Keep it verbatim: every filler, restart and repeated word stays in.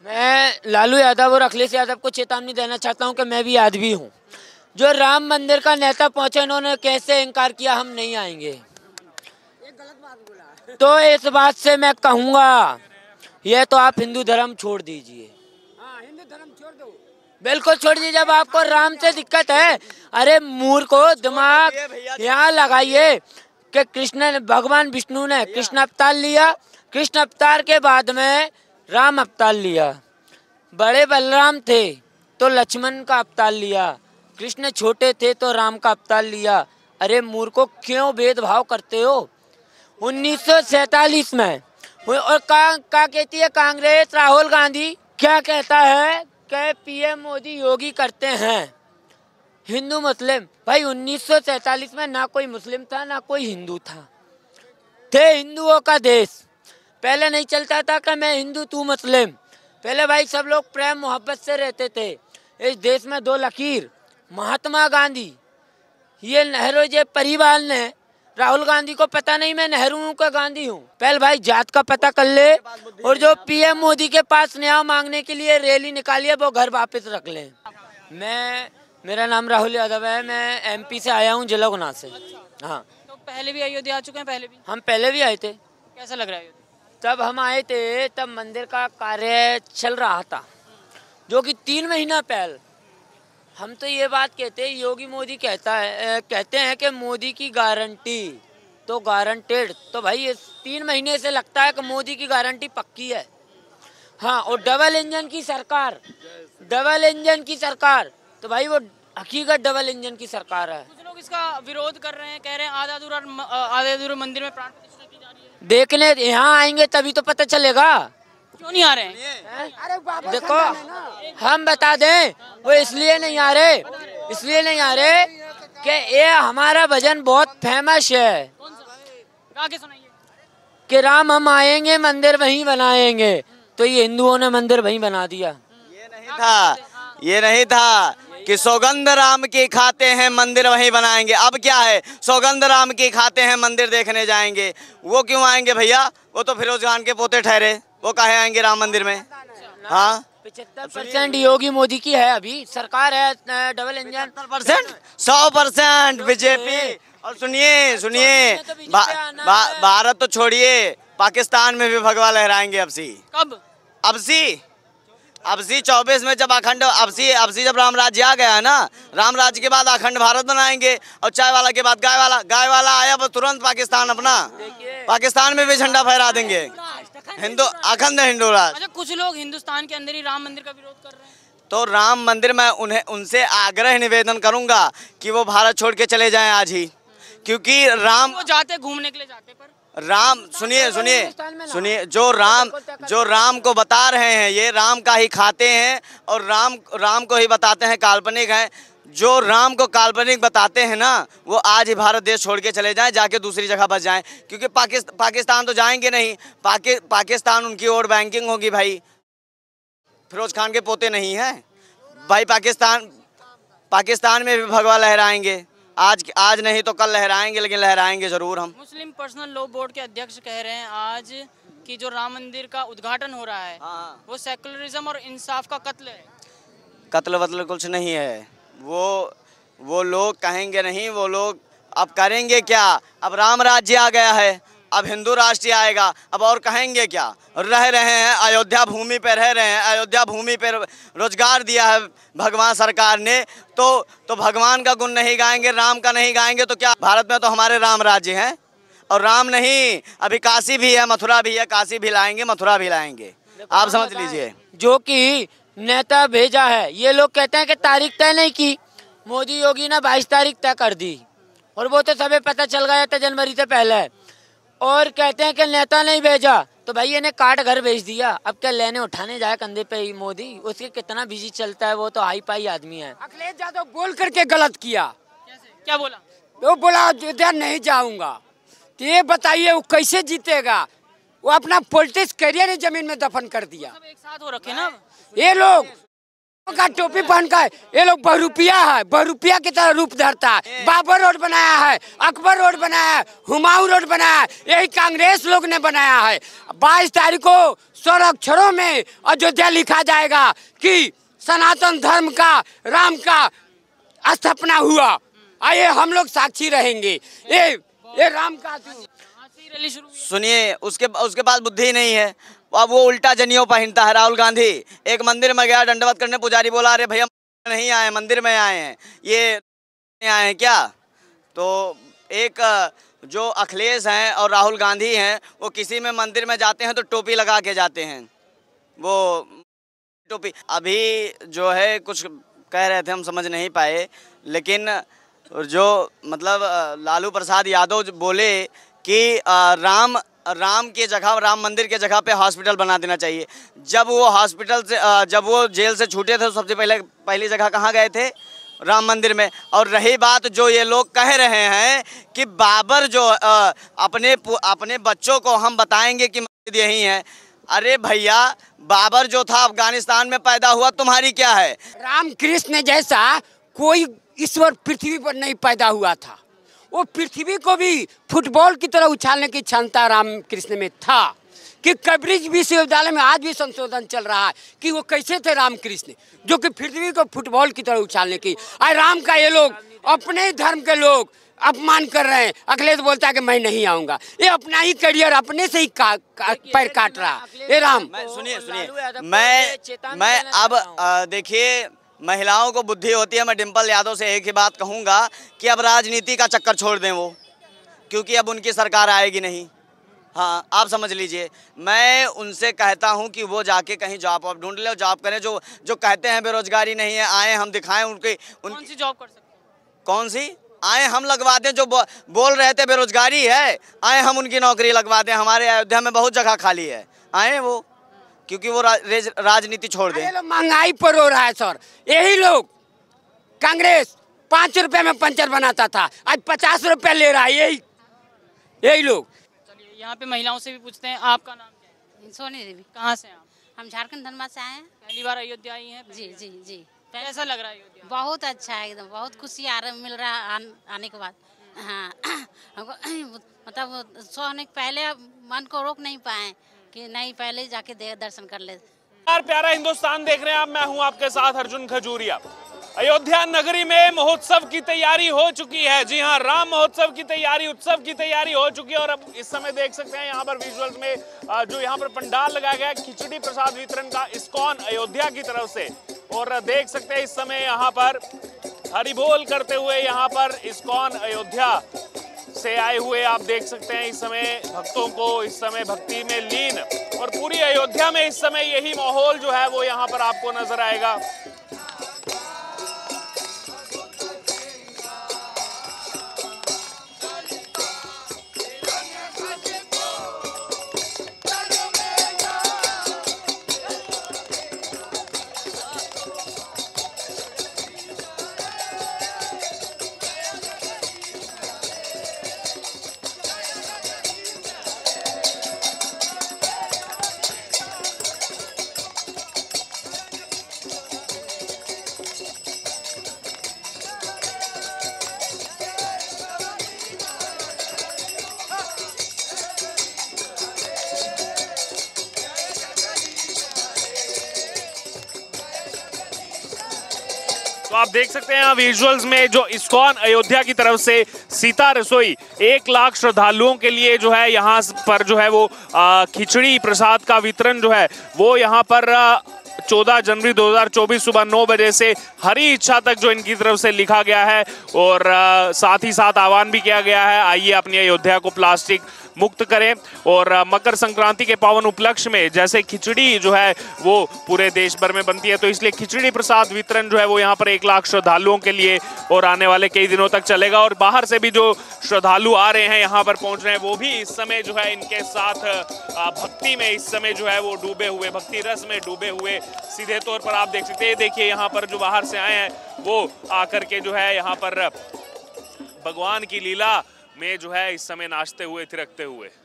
मैं लालू यादव और अखिलेश यादव को चेतावनी देना चाहता हूं कि मैं भी आदमी हूं। जो राम मंदिर का नेता पहुंचे, उन्होंने कैसे इनकार किया हम नहीं आएंगे। एक गलत बात बोला। तो इस बात से मैं कहूंगा, ये तो आप हिंदू धर्म छोड़ दीजिए। हाँ, हिंदू धर्म छोड़ दो, बिल्कुल छोड़ दीजिए। जब आपको राम से दिक्कत है, अरे मूर्खो, दिमाग यहाँ लगाइए कि कृष्ण ने, भगवान विष्णु ने कृष्ण अवतार लिया, कृष्ण अवतार के बाद में राम अवतार लिया। बड़े बलराम थे तो लक्ष्मण का अवतार लिया, कृष्ण छोटे थे तो राम का अवतार लिया। अरे मूर्खों, क्यों भेदभाव करते हो। उन्नीस सौ सैतालीस में और का, का कहती है कांग्रेस, राहुल गांधी क्या कहता है कि पीएम मोदी योगी करते हैं हिंदू मुस्लिम। भाई उन्नीस सौ सैतालीस में ना कोई मुस्लिम था ना कोई हिंदू था, थे हिंदुओं का देश। पहले नहीं चलता था कि मैं हिंदू तू मुस्लिम, पहले भाई सब लोग प्रेम मोहब्बत से रहते थे। इस देश में दो लकीर, महात्मा गांधी, ये नेहरू जे परिवार ने, राहुल गांधी को पता नहीं मैं नेहरू हूँ का गांधी हूँ। पहले भाई जात का पता कर ले, और जो पीएम मोदी के पास न्याय मांगने के लिए रैली निकाली है वो घर वापस रख लें। मैं, मेरा नाम राहुल यादव है, मैं एमपी से आया हूँ, जिला गुना से। हाँ, तो पहले भी अयोध्या आ चुके हैं? पहले भी हम पहले भी आए थे। कैसा लग रहा है? तब हम आए थे तब मंदिर का कार्य चल रहा था, जो कि तीन महीना पहले। हम तो ये बात कहते हैं, योगी मोदी कहता है, कहते हैं कि मोदी की गारंटी तो गारंटेड। तो भाई ये तीन महीने से लगता है कि मोदी की गारंटी पक्की है। हाँ, और डबल इंजन की सरकार, डबल इंजन की सरकार, तो भाई वो हकीकत डबल इंजन की सरकार है। कुछ लोग इसका विरोध कर रहे हैं, कह रहे हैं आधा अधूरा आधा अधूरा मंदिर में प्राण प्रतिष्ठा की जा रही है। देखने यहाँ आएंगे तभी तो पता चलेगा। क्यों नहीं आ रहे हैं? अरे देखो, हम बता दें, वो इसलिए नहीं आ रहे, इसलिए नहीं आ रहे कि ये हमारा भजन बहुत फेमस है। कौन सा? गा के सुनाइए। कि राम हम आएंगे मंदिर वहीं बनाएंगे, तो ये हिंदुओं ने मंदिर वहीं बना दिया। ये नहीं था, ये नहीं था कि सौगंध राम की खाते हैं मंदिर वहीं बनाएंगे। अब क्या है, सौगंध राम की खाते हैं मंदिर देखने जाएंगे। वो क्यों आएंगे भैया, वो तो फिरोज खान के पोते ठहरे, वो काहे आएंगे राम मंदिर में। हाँ, पचहत्तर परसेंट योगी मोदी की है अभी सरकार है, डबल इंजन परसेंट सौ परसेंट बीजेपी। और सुनिए सुनिए, भा, भा, भारत तो छोड़िए, पाकिस्तान में भी भगवा लहराएंगे अब सी। कब? अब सी अब सी चौबीस में जब अखंड, अब सी अब सी जब राम राज्य आ गया है ना, राम राज्य के बाद अखंड भारत बनाएंगे। और चाय वाला के बाद गाय वाला, गाय वाला आया तो तुरंत पाकिस्तान अपना, पाकिस्तान में भी झंडा फहरा देंगे, हिंदू अखंड हिंदू राष्ट्र। अच्छा, कुछ लोग हिंदुस्तान के अंदर ही राम मंदिर का विरोध कर रहे हैं। तो राम मंदिर मैं उन्हें उनसे आग्रह निवेदन करूंगा कि वो भारत छोड़ के चले जाएं आज ही, क्योंकि राम वो जाते घूमने के लिए जाते, पर राम सुनिए सुनिए सुनिए जो राम जो राम को बता रहे हैं, ये राम का ही खाते हैं और राम राम को ही बताते हैं काल्पनिक है। जो राम को काल्पनिक बताते हैं ना, वो आज ही भारत देश छोड़ के चले जाएं, जाके दूसरी जगह बस जाएं, क्योंकि पाकिस्तान पाकिस्तान तो जाएंगे नहीं। पाकि, पाकिस्तान उनकी और बैंकिंग होगी भाई, फिरोज खान के पोते नहीं हैं भाई। पाकिस्तान पाकिस्तान में भी भगवा लहराएंगे, आज आज नहीं तो कल लहराएंगे, लेकिन लहराएंगे जरूर हम। मुस्लिम पर्सनल लॉ बोर्ड के अध्यक्ष कह रहे हैं आज कि जो राम मंदिर का उद्घाटन हो रहा है, हाँ, वो सेकुलरिज्म और इंसाफ का कत्ल है। कत्ल वत्ल कुछ नहीं है, वो वो लोग कहेंगे नहीं, वो लोग अब करेंगे क्या। अब राम राज्य आ गया है, अब हिंदू राष्ट्र आएगा, अब और कहेंगे क्या। रह रहे हैं अयोध्या भूमि पर, रह रहे हैं अयोध्या भूमि पर, रोजगार दिया है भगवान सरकार ने, तो तो भगवान का गुण नहीं गाएंगे, राम का नहीं गाएंगे तो क्या। भारत में तो हमारे राम राज्य हैं, और राम नहीं, अभी काशी भी है, मथुरा भी है, काशी भी लाएंगे, मथुरा भी लाएंगे, आप समझ लीजिए। जो कि नेता भेजा है, ये लोग कहते हैं कि तारीख तय नहीं की, मोदी योगी ने बाईस तारीख तय कर दी, और वो तो सबे पता चल गया था जनवरी से पहले। और कहते हैं कि नेता नहीं भेजा, तो भाई इन्हें काट घर भेज दिया। अब क्या लेने उठाने जाए कंधे पे ही मोदी, उसके कितना बिजी चलता है, वो तो हाई पाई आदमी है। अखिलेश यादव बोल करके गलत किया। कैसे? क्या बोला? वो बोला अयोध्या नहीं जाऊंगा, तो ये बताइए वो कैसे जीतेगा। वो अपना पॉलिटिक्स करियर ही जमीन में दफन कर दिया। सब एक साथ हो रखे ना ये लोग। का टोपी पहन कर ये लोग बहुरूपिया है, बहुरूपिया की तरह रूप धरता है। बाबर रोड बनाया है, अकबर रोड बनाया है, हुमायूं रोड बनाया है, यही कांग्रेस लोग ने बनाया है। बाईस तारीख को स्वर अक्षरों में अयोध्या लिखा जाएगा कि सनातन धर्म का, राम का स्थापना हुआ। आइए हम लोग साक्षी रहेंगे। ये ये राम का सुनिए, उसके उसके पास बुद्धि नहीं है। अब वो उल्टा जनियो पहनता है। राहुल गांधी एक मंदिर में गया दंडवत करने, पुजारी बोला अरे भैया नहीं आए, मंदिर में आए हैं, ये नहीं आए हैं क्या? तो एक जो अखिलेश हैं और राहुल गांधी हैं, वो किसी में मंदिर में जाते हैं तो टोपी लगा के जाते हैं। वो टोपी अभी जो है कुछ कह रहे थे, हम समझ नहीं पाए, लेकिन जो मतलब लालू प्रसाद यादव बोले कि राम राम की जगह, राम मंदिर के जगह पे हॉस्पिटल बना देना चाहिए। जब वो हॉस्पिटल से जब वो जेल से छूटे थे तो सबसे पहले पहली जगह कहाँ गए थे? राम मंदिर में। और रही बात जो ये लोग कह रहे हैं कि बाबर जो अपने अपने बच्चों को हम बताएंगे कि मस्जिद यही है। अरे भैया, बाबर जो था अफगानिस्तान में पैदा हुआ, तुम्हारी क्या है? राम कृष्ण जैसा कोई ईश्वर पृथ्वी पर नहीं पैदा हुआ था। वो पृथ्वी को भी फुटबॉल की तरह उछालने की क्षमता राम कृष्ण में था। कि कैम्ब्रिज विश्वविद्यालय में आज भी संशोधन चल रहा है कि वो कैसे थे राम कृष्ण, जो कि पृथ्वी को फुटबॉल की तरह उछालने की। आज राम का ये लोग, अपने धर्म के लोग अपमान कर रहे हैं। अखिलेश बोलता है कि मैं नहीं आऊंगा। ये अपना ही करियर अपने से ही का, का, पैर काट रहा है। ये राम सुनिए सुनिए मैं मैं अब देखिए, महिलाओं को बुद्धि होती है। मैं डिम्पल यादव से एक ही बात कहूँगा कि अब राजनीति का चक्कर छोड़ दें वो, क्योंकि अब उनकी सरकार आएगी नहीं। हाँ, आप समझ लीजिए। मैं उनसे कहता हूँ कि वो जाके कहीं जॉब वॉब ढूंढ ले, जॉब करें। जो जो कहते हैं बेरोजगारी नहीं है, आए हम दिखाएं उनके उन... कौन सी जॉब कर सकते हैं? कौन सी? आए हम लगवा दें। जो बो, बोल रहे थे बेरोजगारी है, आए हम उनकी नौकरी लगवा दें। हमारे अयोध्या में बहुत जगह खाली है, आए वो, क्योंकि वो रा, राजनीति छोड़ दें। महंगाई पर हो रहा है सर। यही लोग कांग्रेस पाँच रुपए में पंचर बनाता था, आज पचास रुपए ले रहा है। यही यही लोग। चलिए यहाँ पे महिलाओं से भी पूछते हैं, आपका नाम क्या है? सोनी देवी। कहाँ से हैं आप? हम झारखंड धनबाद से आए हैं। पहली बार अयोध्या आई हैं? जी जी जी। कैसा लग रहा है अयोध्या? बहुत अच्छा है, एकदम बहुत खुशी आ रहा मिल रहा है आन, आने के बाद। हाँ हमको मतलब सौ होने के पहले मन को रोक नहीं पाए कि नहीं, पहले जाके दर्शन कर ले। यार प्यारा हिंदुस्तान देख रहे हैं आप, मैं हूं आपके साथ अर्जुन खजूरिया। अयोध्या नगरी में महोत्सव की तैयारी हो चुकी है। जी हां, राम महोत्सव की तैयारी, उत्सव की तैयारी हो चुकी है। और अब इस समय देख सकते हैं यहाँ पर विजुअल्स में जो यहाँ पर पंडाल लगाया गया है खिचड़ी प्रसाद वितरण का, इस्कॉन अयोध्या की तरफ से। और देख सकते हैं इस समय यहाँ पर हरिबोल करते हुए यहाँ पर इस्कॉन अयोध्या से आए हुए आप देख सकते हैं इस समय भक्तों को, इस समय भक्ति में लीन। और पूरी अयोध्या में इस समय यही माहौल जो है वो यहाँ पर आपको नजर आएगा। तो आप देख सकते हैं यहाँ विजुअल्स में जो इस्कॉन अयोध्या की तरफ से सीता रसोई एक लाख श्रद्धालुओं के लिए जो है यहाँ पर जो है वो खिचड़ी प्रसाद का वितरण जो है वो यहाँ पर चौदह जनवरी दो हज़ार चौबीस सुबह नौ बजे से हरी इच्छा तक जो इनकी तरफ से लिखा गया है। और साथ ही साथ आह्वान भी किया गया है, आइए अपनी अयोध्या को प्लास्टिक मुक्त करें। और मकर संक्रांति के पावन उपलक्ष्य में जैसे खिचड़ी जो है वो पूरे देश भर में बनती है, तो इसलिए खिचड़ी प्रसाद वितरण जो है वो यहाँ पर एक लाख श्रद्धालुओं के लिए और आने वाले कई दिनों तक चलेगा। और बाहर से भी जो श्रद्धालु आ रहे हैं यहाँ पर पहुँच रहे हैं, वो भी इस समय जो है इनके साथ भक्ति में इस समय जो है वो डूबे हुए, भक्ति रस में डूबे हुए सीधे तौर पर आप देख सकते हैं। देखिए यहाँ पर जो बाहर से आए हैं वो आकर के जो है यहाँ पर भगवान की लीला में जो है इस समय नाचते हुए थिरकते हुए।